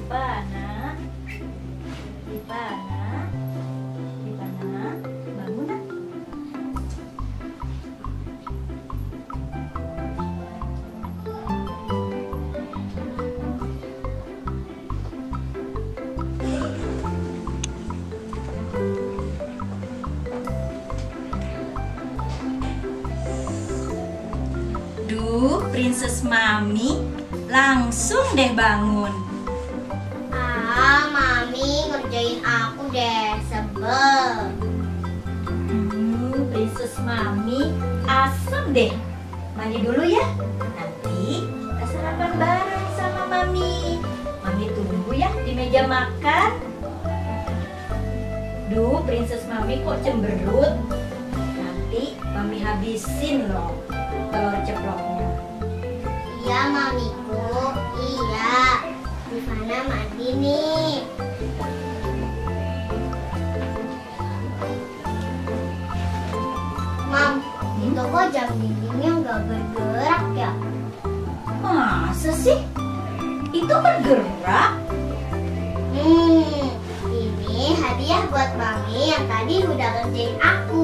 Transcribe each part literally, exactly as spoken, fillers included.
Rifana, Rifana, Rifana, bangun nak. Duh, Princess Mami, langsung deh bangun. Ah, Mami ngerjain aku deh, sebel. Hmm, Princess Mami, asem deh. Mandi dulu ya. Nanti kita sarapan bareng sama Mami. Mami tunggu ya di meja makan. Duh, Princess Mami kok cemberut? Nanti Mami habisin loh telur ceploknya. Iya, Mamiku. Iya. Rifana mandi nih. Mam, itu kok jam dindingnya nggak bergerak ya? Masa sih? Itu bergerak? Hmm, ini hadiah buat Mami yang tadi udah kerjain aku.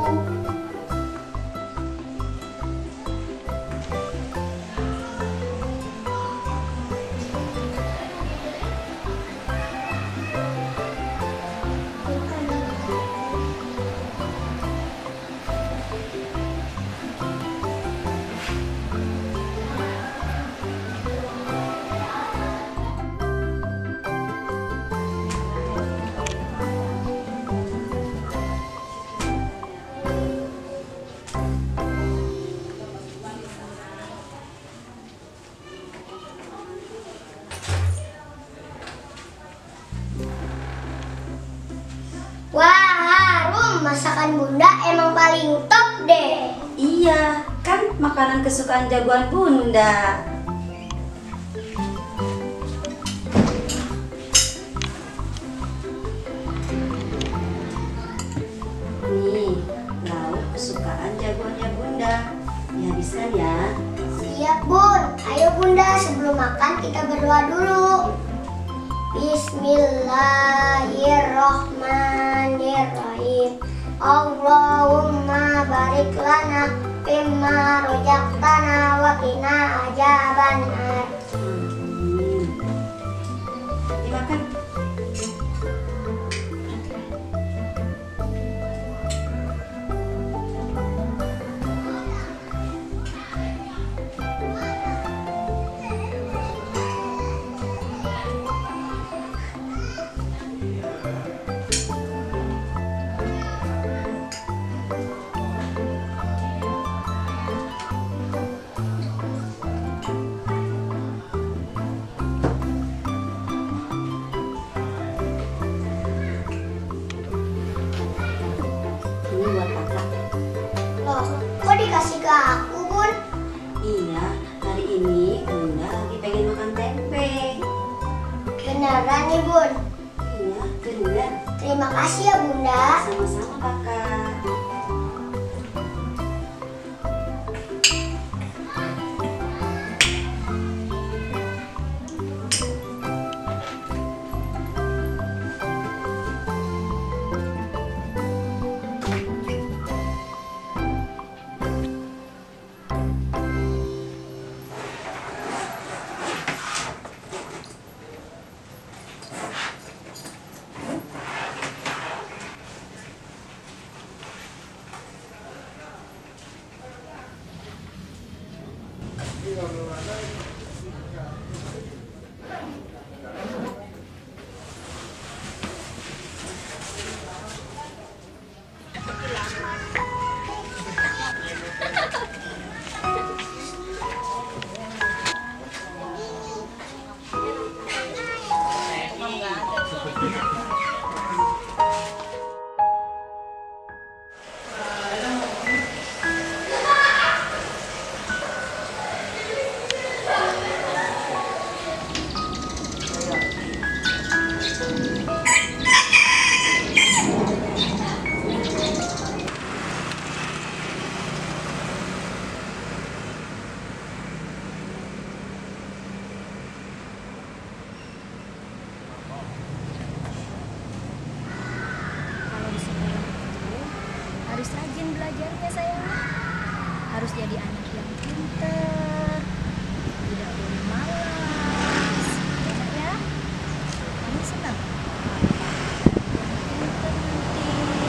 Wah, harum. Masakan Bunda emang paling top deh. Iya, kan makanan kesukaan jagoan Bunda. Nih, lauk kesukaan jagoannya Bunda. Dihabiskan ya. Siap, Bun. Ayo Bunda, sebelum makan kita berdoa dulu. Bismillahirrohmanirrohim. Allahumma barik lana fimma rojaktana wa qina azabannar. Hmm. Dimakan. Ini buat kakak. Loh, kok dikasih ke aku, Bun? Iya, hari ini Bunda lagi pengen makan tempe. Beneran nih, Bun? Iya, bener. Terima kasih ya, Bunda. Sama-sama kakak. harus jadi anak yang pintar, tidak boleh malas. Ya, Mami senang. Pintar nanti.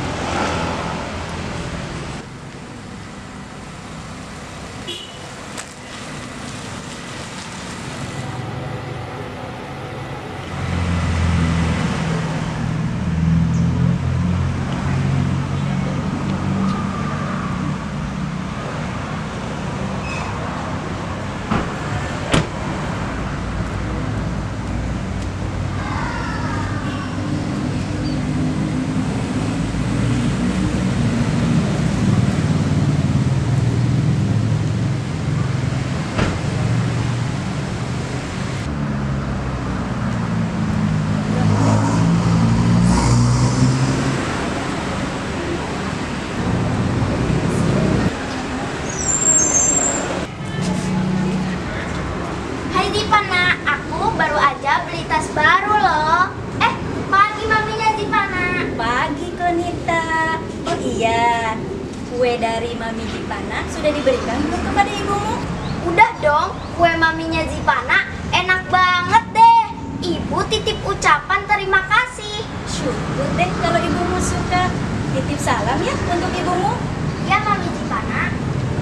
Hai Zipana, aku baru aja beli tas baru loh. Eh, pagi maminya Zipana. Pagi Konita. Oh iya, kue dari Mami Zipana sudah diberikan belum kepada ibumu? Udah dong, kue maminya Zipana enak banget deh. Ibu titip ucapan terima kasih. Syukur deh kalau ibumu suka. Titip salam ya untuk ibumu. Ya Mami Zipana.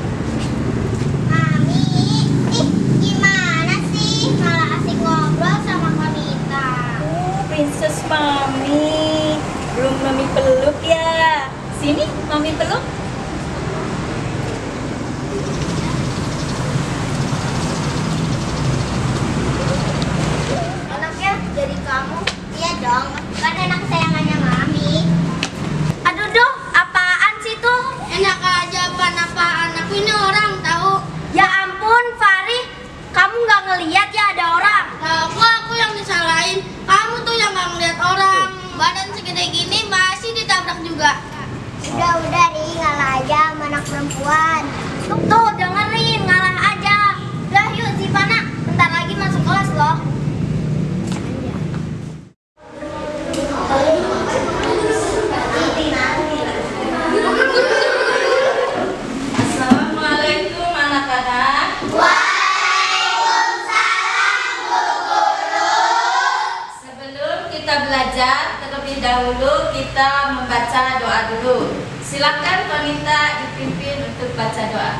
Mami, ih gimana sih malah asik ngobrol sama Konita? Oh, Princess Mami. Belum Mami peluk ya. Sini Mami peluk. Enak ya jadi kamu? Iya dong, kan enak kesayangannya Mami. Aduh duh, apaan sih tuh? Enak aja apaan-apaan, aku ini orang tahu. Ya ampun Fari, kamu nggak ngeliat ya ada orang? Aku aku yang disalahin, kamu tuh yang nggak ngeliat orang. Badan segede gini masih ditabrak juga. Udah udah nih ngalah aja sama anak perempuan. Tuh tuh dengerin ngalah aja. Udah yuk Zipana, bentar lagi masuk kelas loh. Assalamualaikum anak-anak. Sebelum kita belajar, terlebih dahulu kita membaca doa dulu. Silakan Konita dipimpin untuk baca doa.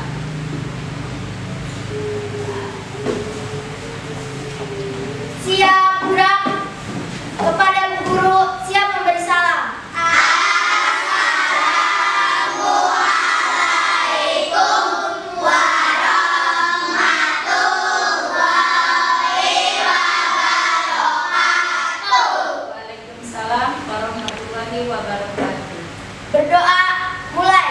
Siap budak. Kepada Bu Guru, siap memberi salam. Waalaikumsalam warahmatullahi wabarakatuh. Berdoa mulai.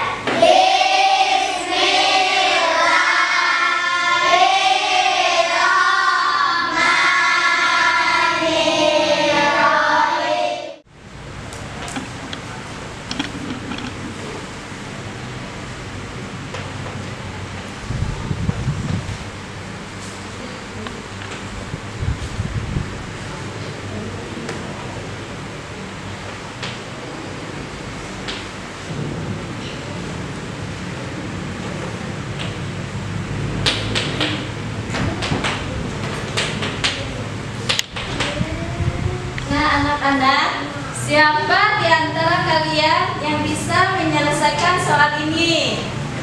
Nah anak-anak, siapa di antara kalian yang bisa menyelesaikan soal ini?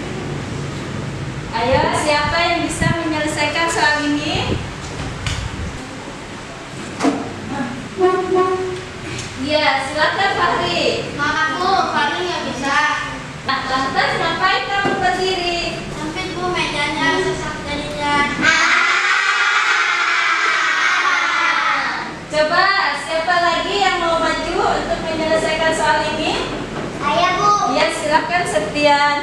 Ayo, siapa yang bisa menyelesaikan soal ini? Iya, silakan Fahri. Mamaku, Fahri nggak bisa. Nah, lantas ngapain kamu berdiri? Sempit Bu mejanya, sesak jadinya. Coba, siapa lagi yang mau maju untuk menyelesaikan soal ini? Saya Bu. Iya, silakan Septian.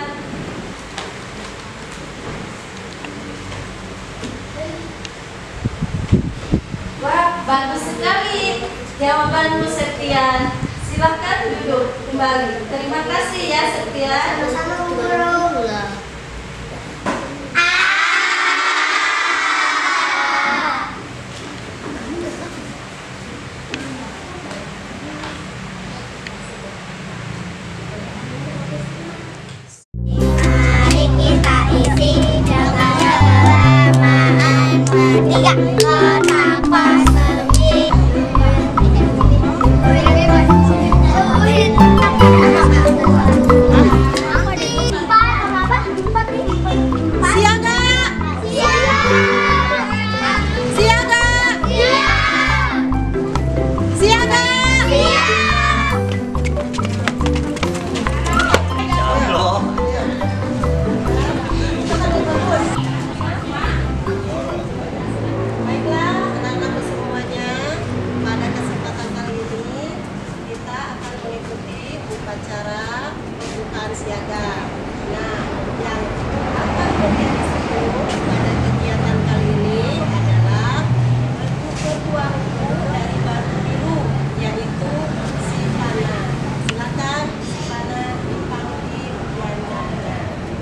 Wah, bagus sekali jawabanmu Septian. Silakan duduk kembali. Terima kasih ya Septian. Sama-sama Bu Guru. Mari kita isi Kenapa sepi? Siaga! Siaga! Siaga! Baiklah, anak-anakku semuanya, pada kesempatan kali ini kita akan mengikuti upacara pembukaan siaga. Nah, yang akan menjadi sebelum pada kegiatan kali ini adalah bertuah dari batu biru, yaitu si Pana. Silakan si Pana dipanggil Yandana.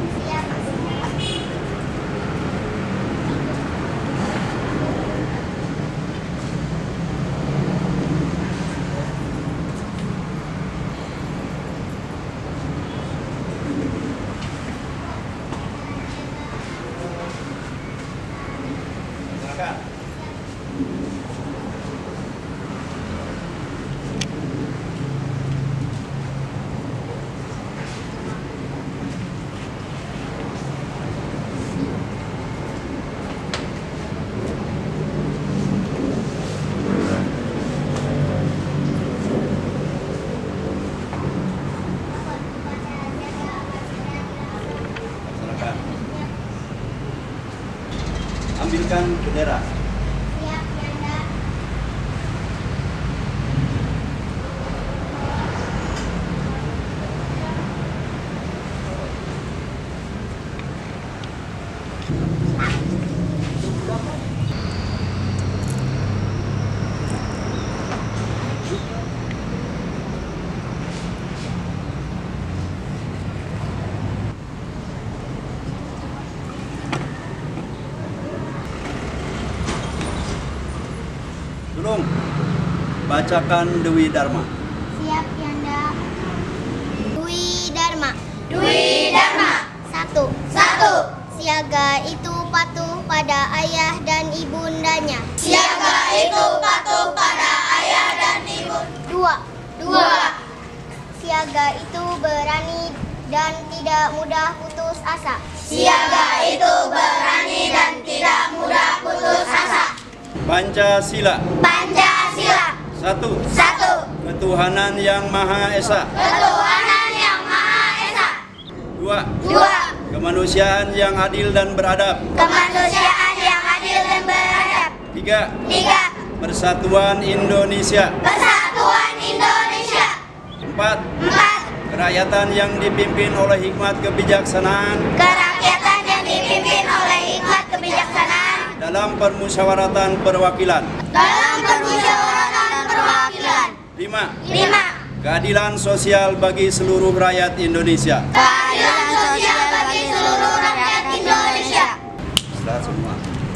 Ambilkan bendera. Siap, Yanda. Tolong bacakan Dewi Dharma. Siap, Yanda. Dwi Dharma. Dwi Dharma. Satu. Satu. Siaga itu patuh pada ayah dan ibundanya. Siaga itu patuh pada ayah dan ibu. Dua. Dua. Siaga itu berani dan tidak mudah putus asa. Siaga itu berani dan tidak mudah putus asa. Pancasila. Pancasila. Satu. Satu. Ketuhanan yang Maha Esa. Ketuhanan yang Maha Esa. Dua. Dua. Kemanusiaan yang adil dan beradab. Kemanusiaan yang adil dan beradab. Tiga. Tiga. Persatuan Indonesia. Persatuan Indonesia. Empat. Empat. Kerakyatan yang dipimpin oleh hikmat kebijaksanaan Kerakyatan yang dipimpin oleh hikmat kebijaksanaan dalam permusyawaratan perwakilan. dalam permusyawaratan perwakilan. Lima. Lima. Keadilan sosial bagi seluruh rakyat Indonesia. Keadilan sosial bagi seluruh rakyat Indonesia. Setelah semua.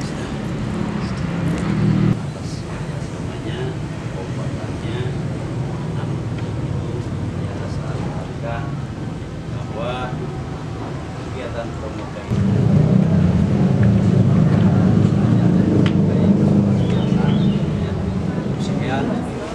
Atas namanya, obatannya, kita sarankan bahwa kegiatan pramuka ini sekian.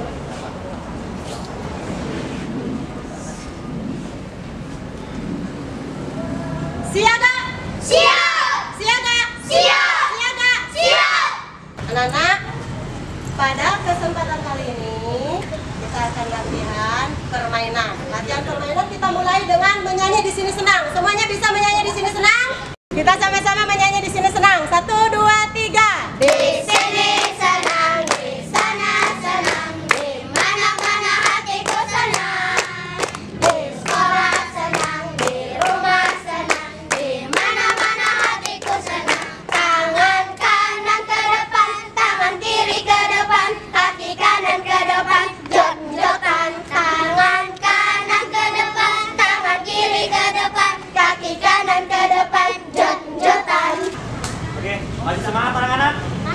Siaga! Siap! Siaga! Siap! Siaga! Siap! Anak-anak, pada kesempatan kali ini kita akan latihan permainan. Latihan permainan kita mulai dengan menyanyi di sini senang. Semuanya bisa menyanyi di sini senang? Kita sama-sama menyanyi di sini senang. Satu, dua, tiga. Di sini senang, di sana senang, di mana-mana hatiku senang. Di sekolah senang, di rumah senang, di mana-mana hatiku senang. Tangan kanan ke depan, tangan kiri ke depan, kaki kanan ke depan, jot-jotan. Tangan kanan ke depan, tangan kiri ke depan, kaki kanan ke depan, jot-jotan. Oke, masih semangat anak-anak?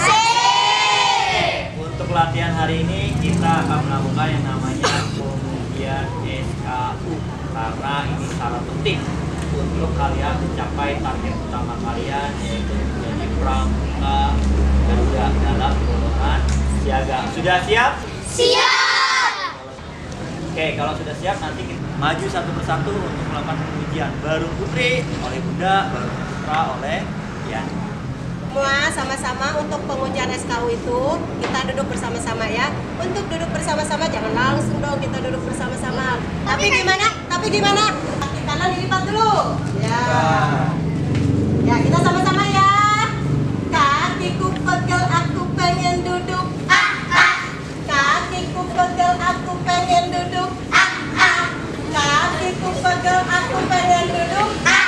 Asik! Untuk latihan hari ini kita akan melakukan yang namanya pengujian S K U karena ini sangat penting untuk kalian mencapai target utama kalian yaitu menjadi pramuka juga dalam golongan siaga. Sudah siap? Siap. Oke, kalau sudah siap nanti kita maju satu persatu untuk melakukan pengujian. Baru Putri oleh Bunda, baru Putra oleh Yan. Semua sama-sama untuk pengujian S K U itu kita duduk bersama-sama ya. Untuk duduk bersama-sama jangan langsung dong kita duduk bersama-sama. Tapi gimana? Tapi gimana? Kaki kanan dilipat dulu. Ya. Ya kita sama-sama ya. Kakiku pegel aku pengen duduk. Ah ah. Kakiku pegel aku pengen duduk. Ah ah. Kakiku pegel aku pengen duduk. Ah ah.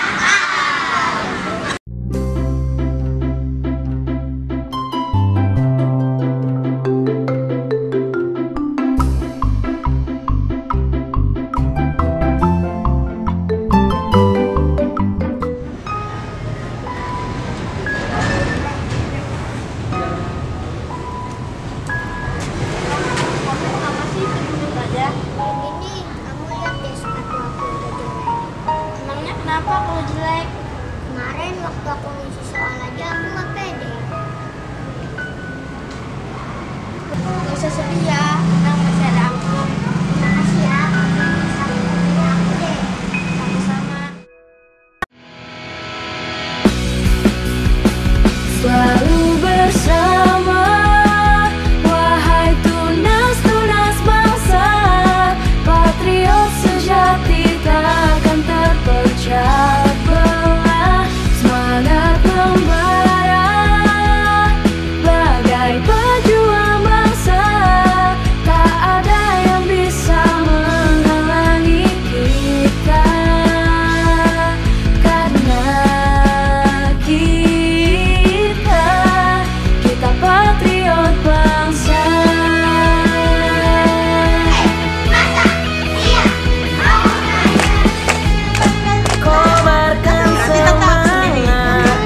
Kenapa kalau jelek? Kemarin waktu aku ngisi soal aja aku nggak pede. Gak usah sedih ya, tenang masih ada aku. Makasih ya, sampai ketemu aku deh. Sama-sama. Selalu bersama, wahai tunas-tunas bangsa, patriot sejati takkan terpecah belah, semangat membara, bagai pejuang bangsa, tak ada yang bisa menghalangi kita, karena kita, kita patriot bangsa. Kobarkan semangat,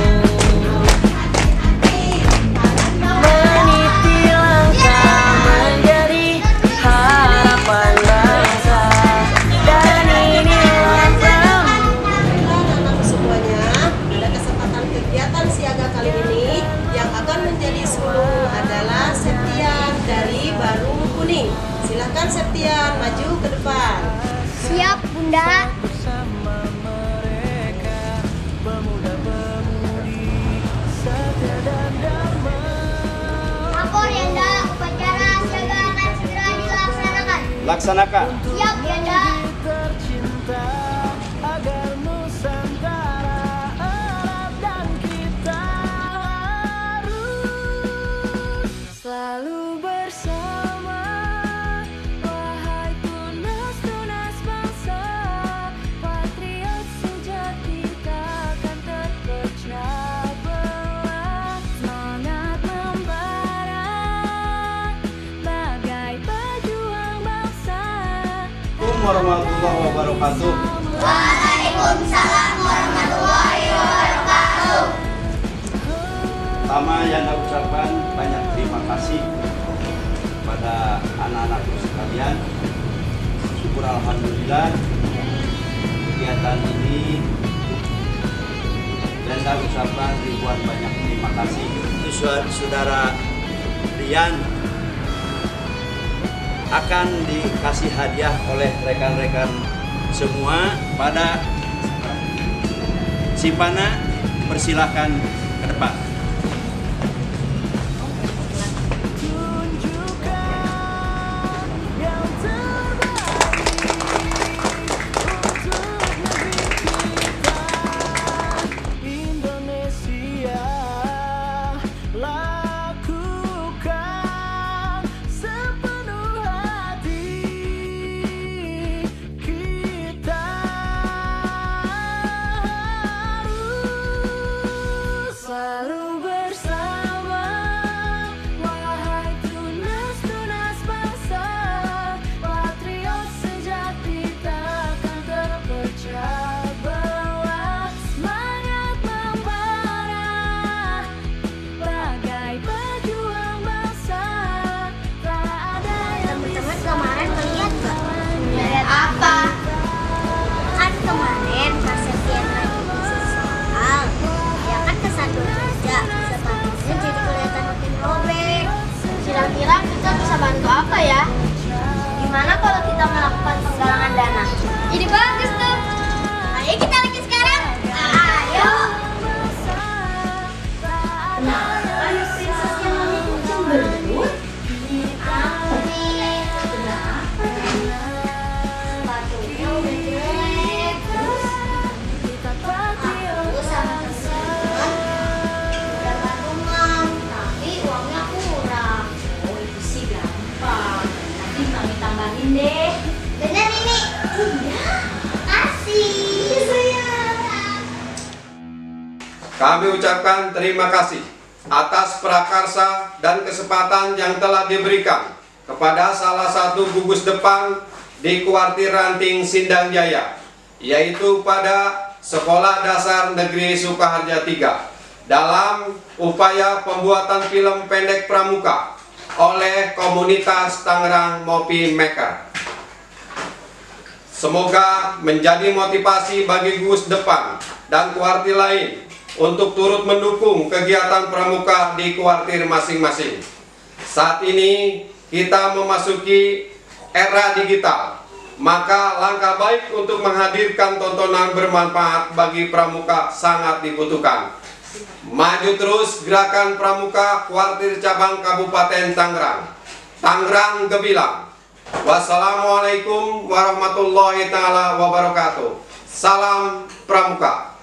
meniti langkah menjadi harapan bangsa, dan inilah Anak-anak semuanya, pada kesempatan kegiatan siaga kali ini yang akan menjadi sulung adalah Septian dari Baru Kuning. Silakan Septian maju ke depan. Siap, Bunda. Lapor Yanda, upacara siaga akan segera dilaksanakan. Laksanakan. Siap, Yanda. selalu bersama, wahai tunas-tunas bangsa, patriot sejati takkan terpecah belah, semangat membara, bagai pejuang bangsa. Assalamualaikum warahmatullahi wabarakatuh. Waalaikumsalam warahmatullahi wabarakatuh. Pertama yang saya ucapkan banyak terima kasih pada anak-anakku sekalian. Syukur alhamdulillah kegiatan ini, dan saya ucapkan ribuan banyak terima kasih. Itu saudara Rian akan dikasih hadiah oleh rekan-rekan semua pada Simpana. Persilahkan ke depan. Selalu Kami ucapkan terima kasih atas prakarsa dan kesempatan yang telah diberikan kepada salah satu gugus depan di Kuartir Ranting Sindang Jaya, yaitu pada Sekolah Dasar Negeri Sukaharja tiga, dalam upaya pembuatan film pendek pramuka oleh komunitas Tangerang Mopi Maker. Semoga menjadi motivasi bagi gugus depan dan kuartir lain untuk turut mendukung kegiatan pramuka di kuartir masing-masing. Saat ini kita memasuki era digital, maka langkah baik untuk menghadirkan tontonan bermanfaat bagi pramuka sangat dibutuhkan. Maju terus gerakan pramuka kuartir cabang Kabupaten Tangerang. Tangerang Gebilang. Wassalamualaikum warahmatullahi taala wabarakatuh. Salam pramuka.